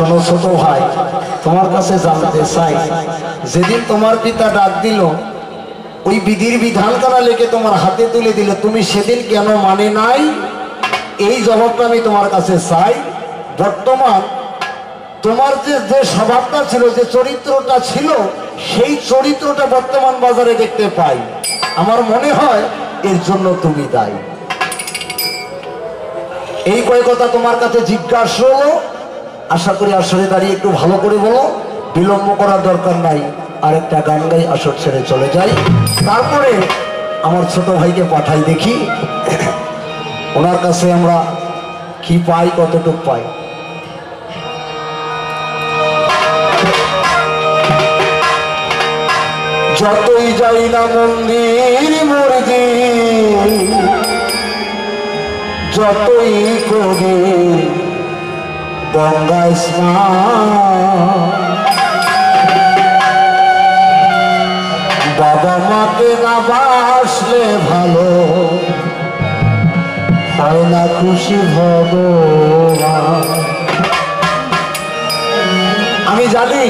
শোনো ছোট ভাই, তোমার কাছে জানতে চাই, যেদিন তোমার পিতা ডাক দিল, ওই বিধির বিধানখানা লেখে তোমার হাতে তুলে দিল, তুমি সেদিন কেন মানে নাই? এই জবাবটা আমি তোমার কাছে চাই। বর্তমান তোমার যে স্বভাবটা ছিল, যে চরিত্রটা ছিল, সেই চরিত্রটা বর্তমান বাজারে দেখতে পাই। আমার মনে হয় এর জন্য তুমি দায়ী। এই কয় কথা তোমার কাছে জিজ্ঞাসা হলো। আশা করি আসরে দাঁড়িয়ে একটু ভালো করে বলো, বিলম্ব করার দরকার নাই। আরেকটা গান গাই, আসর ছেড়ে চলে যাই। তারপরে আমার ছোট ভাইকে পাঠাই, দেখি ওনার কাছে আমরা কি পাই, কতটুক পাই। যতই যাই না মন্দির মসজিদ, যতই করি গঙ্গা স্নান, বাবা মাকে না বাসলে ভালো হয় না খুশি ভগবান। আমি জানি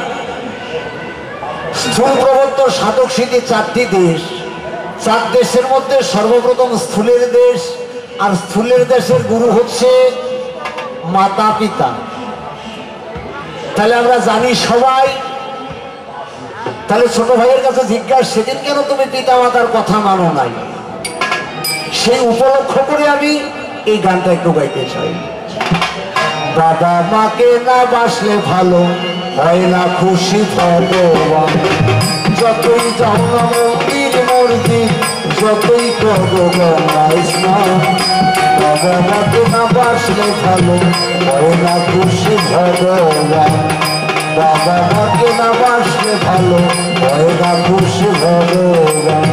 স্থূল প্রবর্তন সাধক সিদ্ধি 4টি দেশ, 4 দেশের মধ্যে সর্বপ্রথম স্থূলের দেশ, আর স্থূলের দেশের গুরু হচ্ছে মাতা পিতা। তাহলে আমরা জানি সবাই। তাহলে ছোট ভাইয়ের কাছে জিজ্ঞাসা, সেদিন কেন তুমি পিতা মাতার কথা মানো নাই? সেই উপলক্ষ করে আমি এই গানটা একটু গাইতে চাই। বাবা মাকে না বাসলে ভালো হয় না খুশি ভগবান, যতই যাও না মন্দির মসজিদ, যতই করো গঙ্গা স্নান, বাবা মাকে না বাসলে ভালো হয় না খুশি ভগবান, বাবা মাকে না বাসলে ভালো হয় না খুশি ভগবান।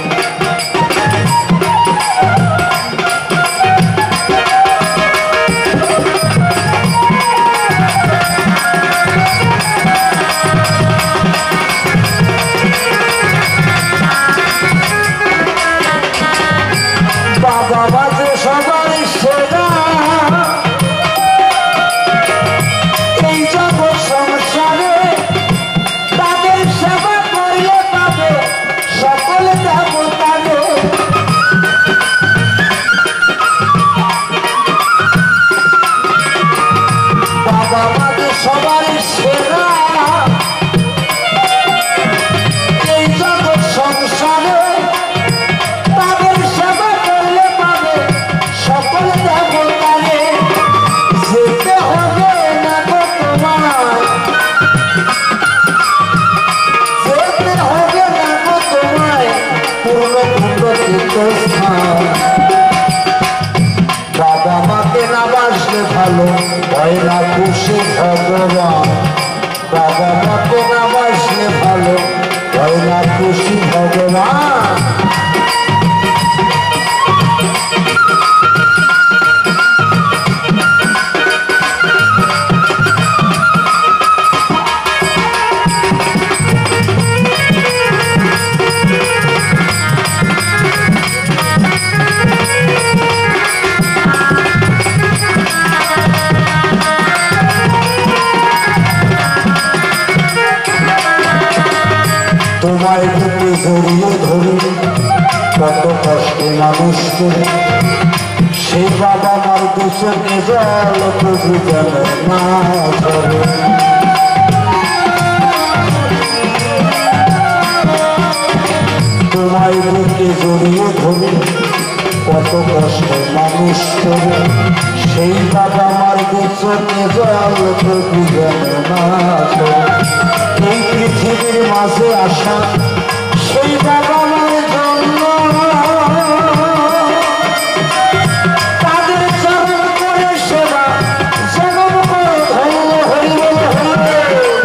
বাবা যে সবার সেরা, এই জগৎ সংসারে তাদের সেবা করলে পাবে সকল দেবতারে। বাবা যে সবার সেরা, এই জগৎ সংসারে তাদের সেবা করলে পাবে সকল দেবতারে। যেতে হবে না গো তোমায়, যেতে হবে না গো তোমায় পূর্ণ পূর্ণ তীর্থস্থান। বাবা মাকে না বাসলে ভালো হয় না খুশি ভগবান, বাবা মাকে না বাসলে ভালো হয় না খুশি ভগবান। তোমায় বুকে জড়িয়ে ধরে কত কষ্টে মানুষ করে, সেই বাবা মার দুচোখে জল তবু যেন না ধরে। তোমায় বুকে জড়িয়ে ধরে কত কষ্টে মানুষ করে, সেই বাবা মার দুচোখে জল তবু যেন না ধরে। এই পৃথিবীর মাঝে আসা সেই বাবা মার জন্য তাদের চরণ করে সেবা জনম করে ধন্য হইল হইলে।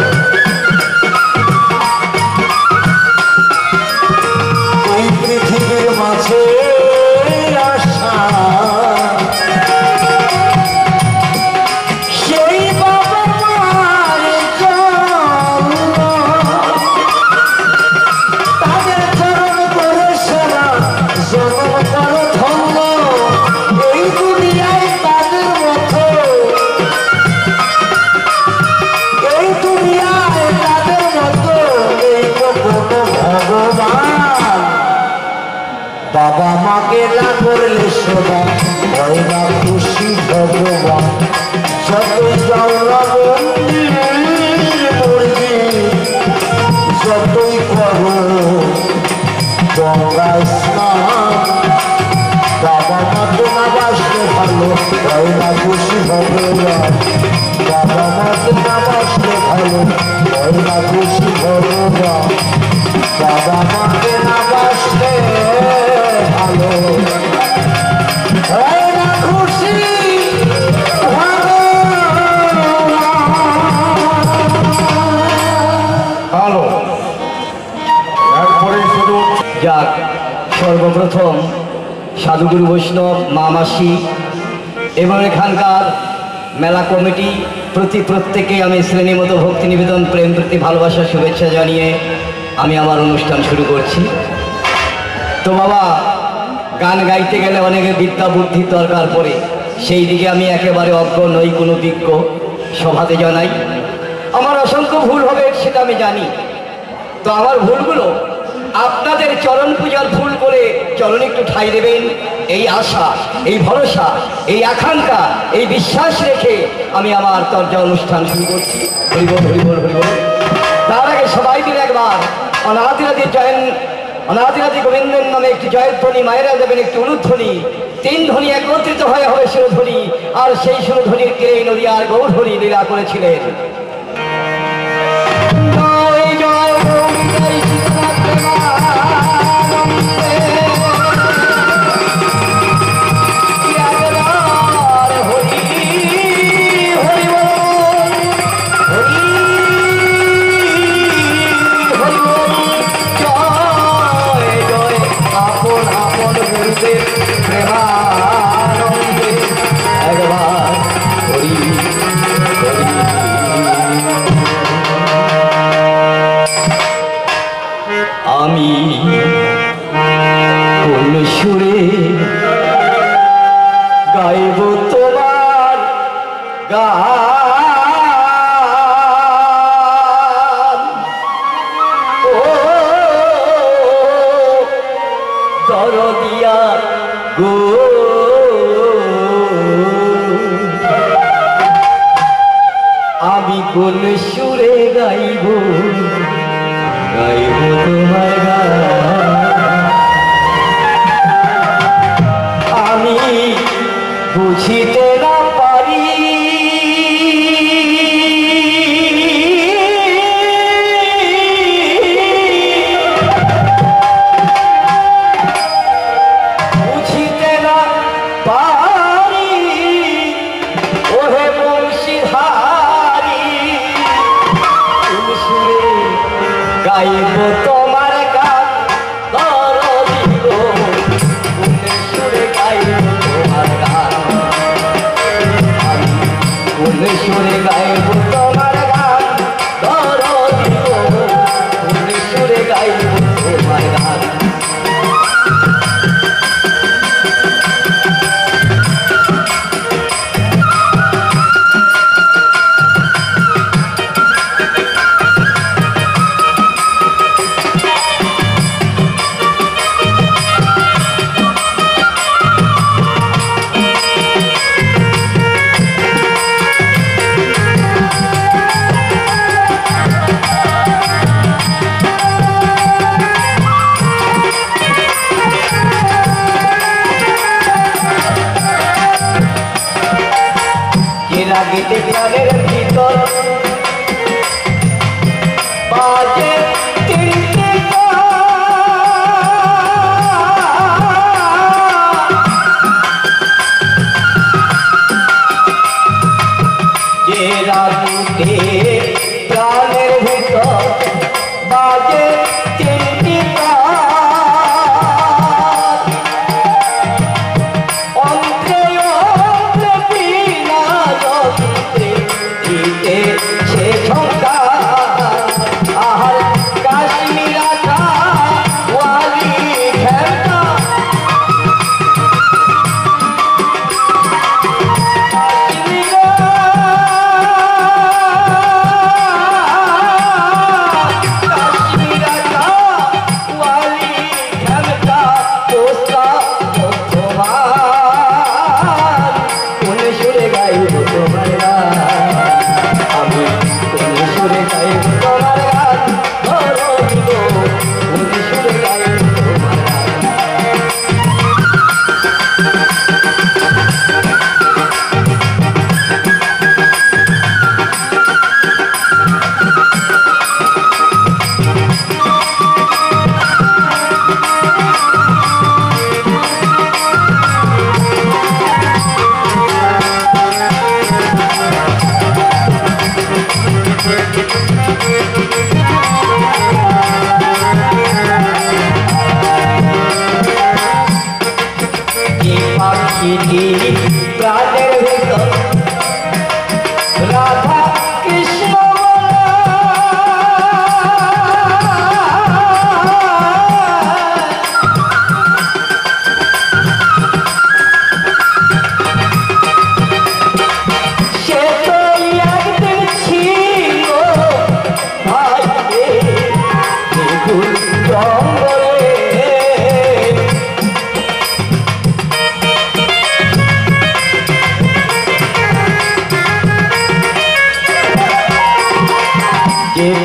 এই পৃথিবীর মাঝে আসা সেই বাবা মার জন্য তাদের বাবা মাকে না করলে সেবা হয় না খুশি ভগবান। যতই যাও না মন্দির যতই করো গঙ্গায় স্নান, বাবা মাকে না বাসলে ভালো হয় না খুশি ভগবান। বাবা মাকে না বাসলে ভালো হয় না খুশি ভগবান। বাবা মাকে না বাসলে ভালো হয় না খুশি ভালো। এরপরে শুধু যাক, সর্বপ্রথম সাধুগুরু বৈষ্ণব মা মাসি এবং এখানকার মেলা কমিটি প্রতি প্রত্যেকে আমি শ্রেণীমতো ভক্তি নিবেদন, প্রেম প্রতি ভালোবাসা, শুভেচ্ছা জানিয়ে আমি আমার অনুষ্ঠান শুরু করছি। তো বাবা, গান গাইতে গেলে অনেকে বিদ্যা বুদ্ধির দরকার পড়ে, সেই দিকে আমি একেবারে অজ্ঞ নই, কোনো বিজ্ঞ। সভাতে জানাই আমার অসংখ্য ভুল হবে, সেটা আমি জানি। তো আমার ভুলগুলো আপনাদের চরণ পূজার ফুল করে চরণে একটু ঠাঁই দেবেন, এই আশা, এই ভরসা, এই আকাঙ্ক্ষা, এই বিশ্বাস রেখে আমি আমার চর্চা অনুষ্ঠান শুরু করছি। হরিবল হরিবল হরিবল। তার আগে সবাই মিলে একবার অনাদিরাদি অনাদিরাদি গোবিন্দের নামে একটি জয়ধ্বনি, মায়েরা দেবেন একটি অনুধ্বনি, তিন ধ্বনি একত্রিত হয়ে হবে সুরধ্বনি। আর সেই সুরধ্বনির কেড়ে নদিয়ার গৌরধ্বনি লীলা করেছিলেন। আমি কোন সুরে গাইব তোমার গান, ও দরদিয়া গো, আমি কোন সুরে গাইব গাইব তোমার গান। আমি বুঝিতে না পারি বুঝিতে না পারি ওহে বংশীধারী, কোন সুরে গাইব তোমার গান দরদি গো, কোন সুরে গাইব তোমার গান। আমি কোন সুরে গাইব তোমার গান দরদি গো, কোন সুরে গাইব তোমার গান।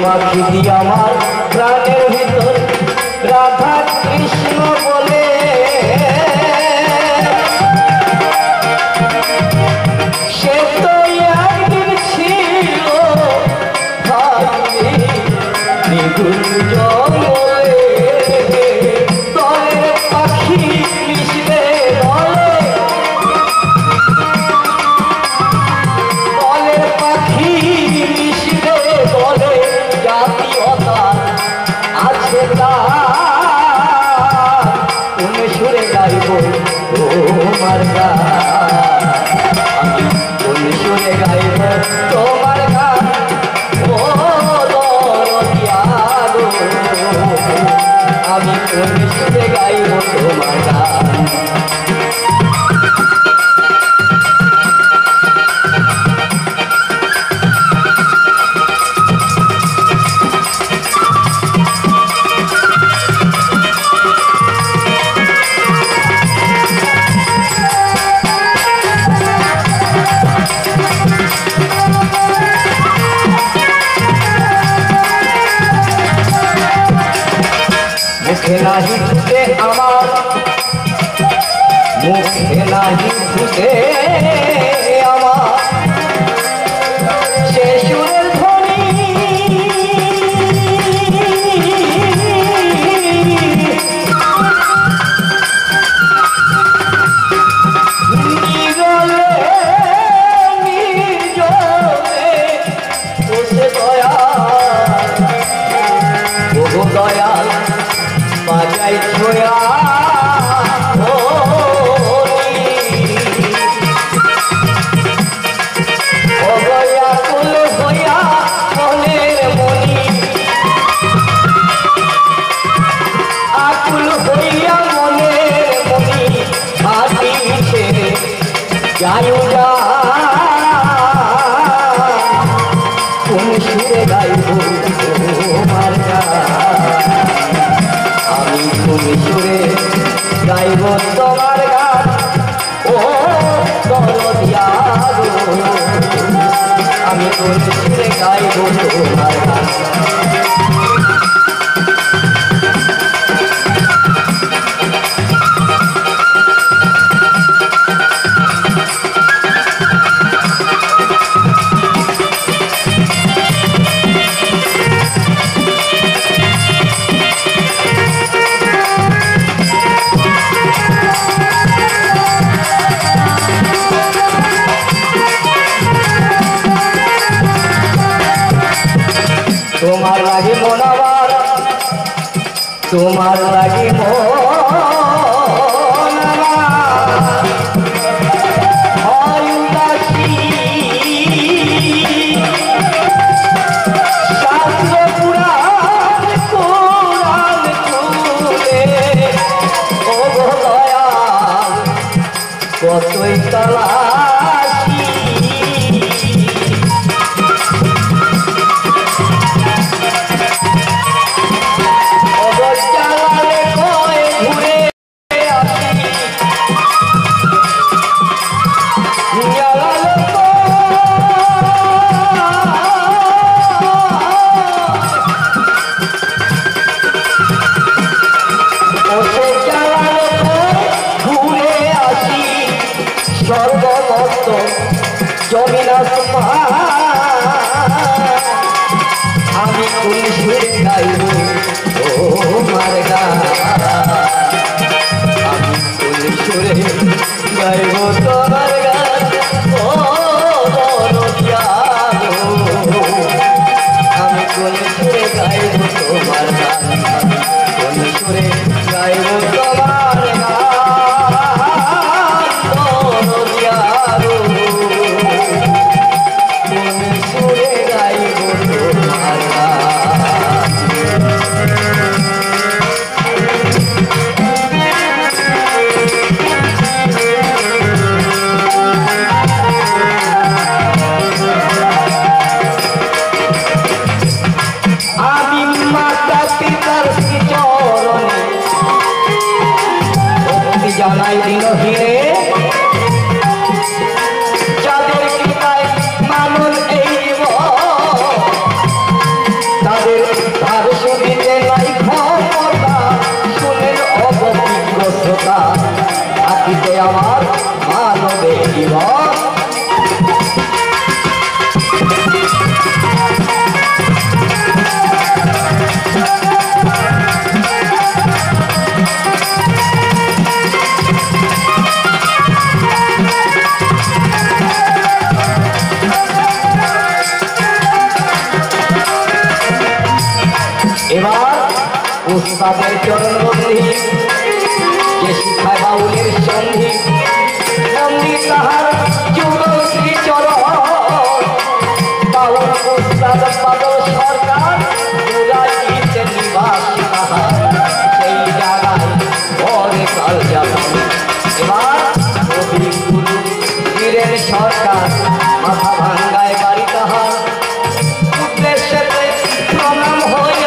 পাখি দিয়ে আমার প্রাণের ভিতর রাধা কৃষ্ণ বলে সে তো একদিন ছিল নিগুণ জঙ্গলে দলের পাখি মিশবে দলের পাখি মিশবে বলে জাতীয়তা আছে কোন সুরে গাইব তোমার গান আমি কোন সুরে গাইব তোমার গান ও দরদিয়া গো আমি কোন সুরে গাইব তোমার গান মুখে নাহি ফুটে আমার মুখে নাহি ফুটে আমার সে সুরের ধ্বনি নিগলে নির্জনে বসে দয়াল বহু দয়াল বাজাই ছোয়া যাইও যা কোন সুরে গাইব তোমার গান আমি কোন সুরে গাইব তোমার গান ও দরদিয়া গো আমি কোন সুরে গাইব তোমার গান তোমার লাগে মন আবার তোমার লাগে মন হয় উদাসী শাস্ত্র পুরাণ কোরআন খুলে ও গো দয়াল কতই তালাশি সর্বমস্ত জমিনাস আমি কোন সুরে গাইব তোমার গান আমি কোন সুরে গাইব তোমার গান ও দরদিয়া গো আমি কোন সুরে গাইব তোমার গান কোন সুরে গাইব তোমার গান জানাই দিন হিরে যাদের কৃপায় মানুষ এই তাদের এবার উস্তাদের চরণবন্দি যে শিখায় বাউলের সন্ধি বন্দি তাহার যুগল শ্রী চরণ বাউল উস্তাদ বাদল সরকার দুরাইতে নিবাস তাহার সেই জায়গায় পরে কাল যাবে। এবার কবি গুরু বীরের সরকার মাথা ভাঙ্গায় বাড়ি তাহার উদ্দেশ্যে প্রণাম হয়ে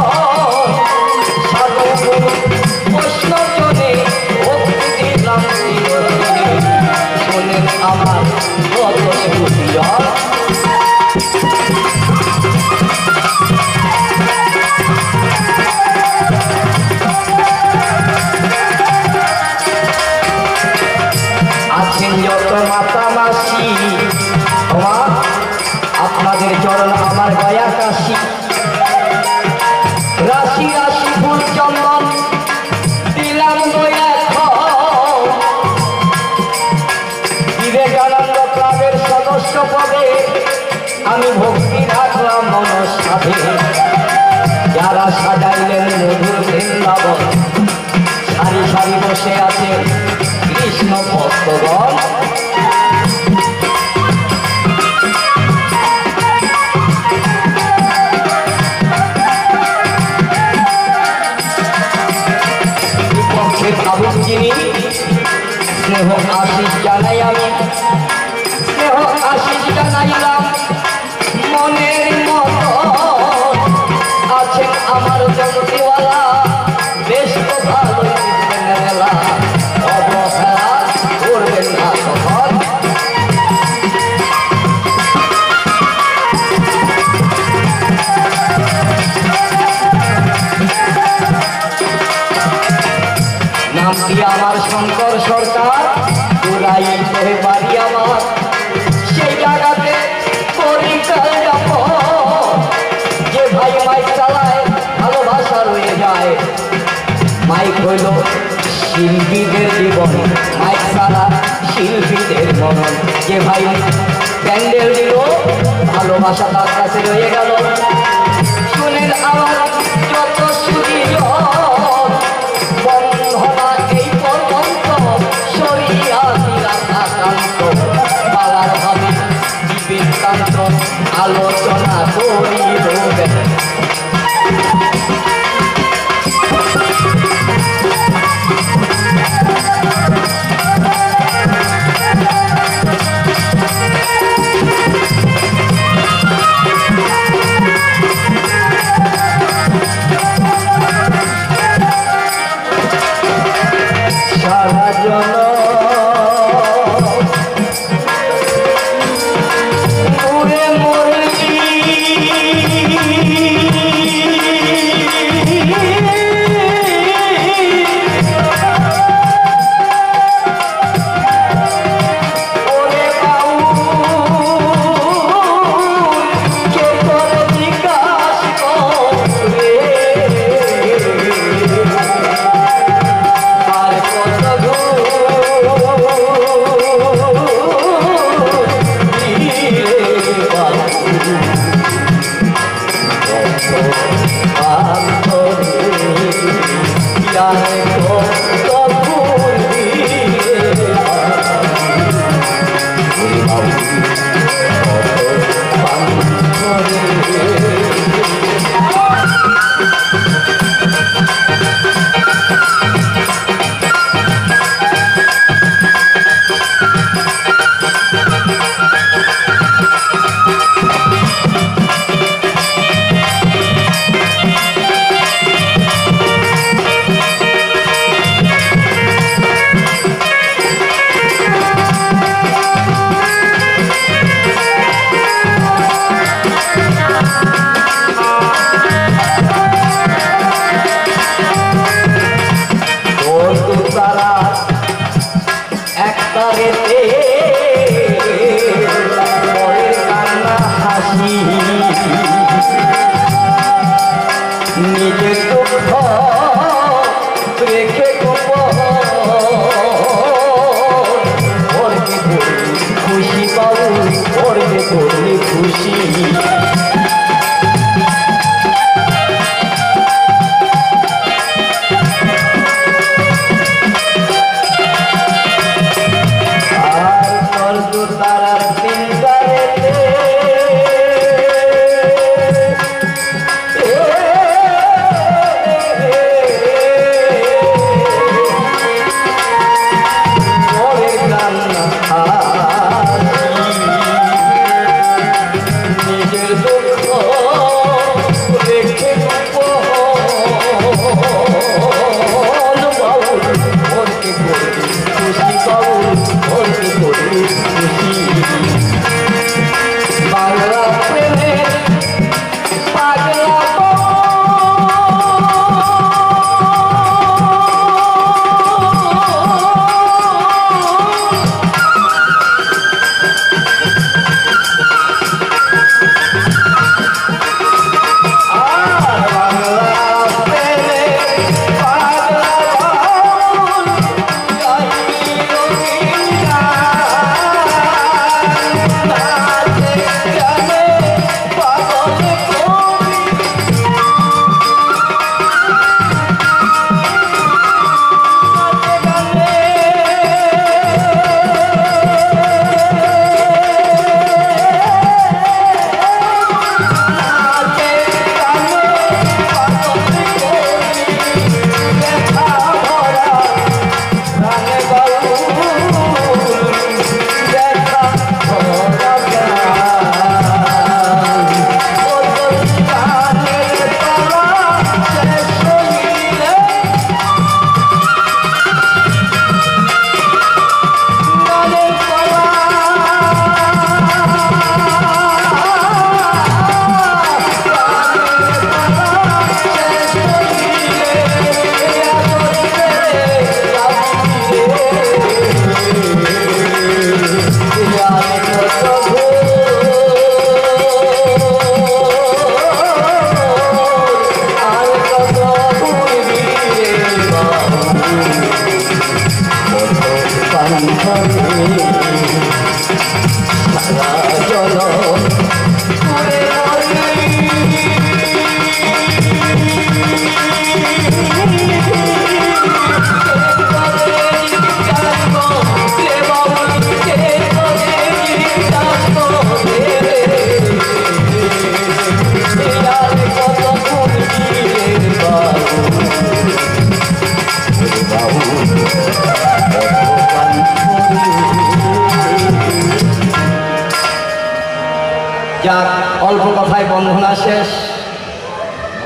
প্রশ্নজনে ভক্তি দিলাম শোনেন আমার কত সুন্দর আছেন যত মাতা মাসি আপনাদের চরণ আমার গয়া কাশি রাশি রাশি ফুল চন্দন দিলাম বিবেকানন্দ ক্লাবের সদস্য পদে আমি ভক্তি রাখলাম মনসাধে যারা সাজাইলেন মধুর বৃন্দাবন সারি সারি বসে আছে কৃষ্ণ ভক্তগণ যিনি স্নেহ আশিস জানাই আমি স্নেহ আশিস জানাইলাম মনের মতো আছেন আমার জগতিওয়ালা বেশ তো ভালোই মেলা অবহেলা করবেন না তখন নামটি আমার শঙ্কর সরকার দুরাই বাড়ি আমার সেই জায়গাতে পরিচয় যাব যে ভাই মাইক চালায় ভালোবাসা রয়ে যায় মাইক হইল শিল্পীদের জীবন মাইক ছাড়া শিল্পীদের মনন যে ভাই প্যান্ডেল দিল ভালোবাসা তার কাছে রয়ে গেল শুনেন আমার যত সুদীর বন্ধনা এই পর্যন্ত সরিয়া নিরাকান্ত পালার ভাবে বিবেকান্ত আলোচনা করিল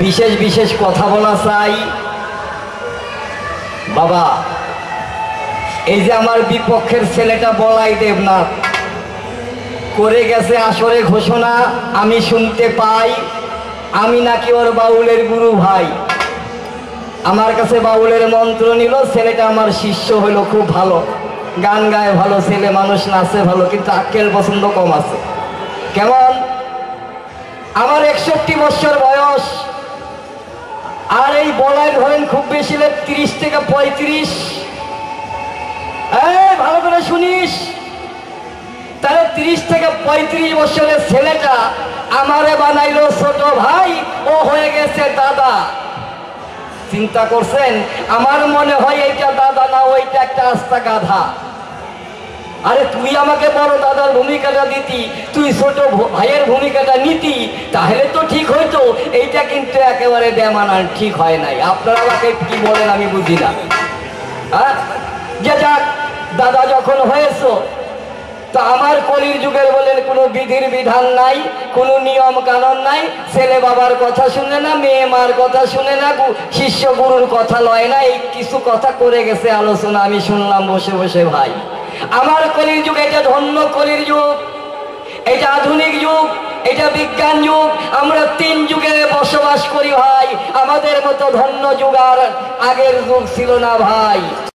বিশেষ বিশেষ কথা বলা চাই। বাবা, এই যে আমার বিপক্ষের ছেলেটা বলাই দেবনাথ করে গেছে আসরে ঘোষণা, আমি শুনতে পাই আমি নাকি ওর বাউলের গুরু ভাই। আমার কাছে বাউলের মন্ত্র নিল, ছেলেটা আমার শিষ্য হলো, খুব ভালো গান গায়, ভালো ছেলে মানুষ, নাচে ভালো, কিন্তু আক্কেল পছন্দ কম আছে। কেমন? আমার 61 বছর বয়স, আর এই বলাই ধরেন খুব বেশি 30 থেকে 35। ভালো করে শুনিস, তাহলে 30 থেকে 35 বছরের ছেলেটা আমারে বানাইলো ছোট ভাই, ও হয়ে গেছে দাদা। চিন্তা করছেন? আমার মনে হয় এইটা দাদা না, ওইটা একটা আস্তা গাধা। আরে তুই আমাকে বড় দাদার ভূমিকাটা দিতি, তুই ছোট ভাইয়ের ভূমিকাটা নিতি, তাহলে তো ঠিক হইতো। এইটা কিন্তু একেবারে বেমানান, ঠিক হয় নাই। আপনারা আমাকে কি বলেন আমি বুঝি না। যে যাক, দাদা যখন হয়েছো, তো আমার কলির যুগের বলেন কোনো বিধির বিধান নাই, কোনো নিয়ম কানুন নাই। ছেলে বাবার কথা শুনে না, মেয়ে মার কথা শুনে না, শিষ্য গুরুর কথা লয় না। এই কিছু কথা করে গেছে আলোচনা, আমি শুনলাম বসে বসে। ভাই, আমার কলির যুগ, এটা ধন্য কলির যুগ, এটা আধুনিক যুগ, এটা বিজ্ঞান যুগ। আমরা 3 যুগে বসবাস করি ভাই। আমাদের মতো ধন্য যুগ আর আগের যুগ ছিল না ভাই।